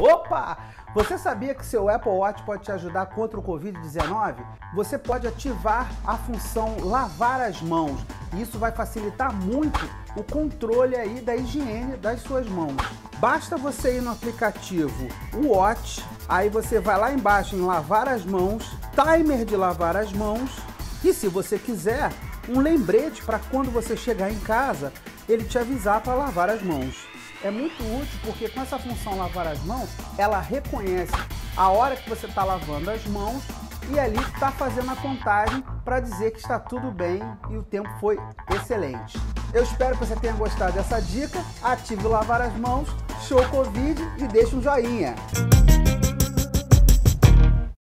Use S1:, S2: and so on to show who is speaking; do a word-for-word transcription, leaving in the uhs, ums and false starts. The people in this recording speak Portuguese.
S1: Opa! Você sabia que seu Apple Watch pode te ajudar contra o covid dezenove? Você pode ativar a função lavar as mãos. E isso vai facilitar muito o controle aí da higiene das suas mãos. Basta você ir no aplicativo Watch, aí você vai lá embaixo em lavar as mãos, timer de lavar as mãos e, se você quiser, um lembrete para quando você chegar em casa, ele te avisar para lavar as mãos. É muito útil porque com essa função lavar as mãos, ela reconhece a hora que você está lavando as mãos e ali está fazendo a contagem para dizer que está tudo bem e o tempo foi excelente. Eu espero que você tenha gostado dessa dica. Ative o lavar as mãos, show Covid e deixe um joinha.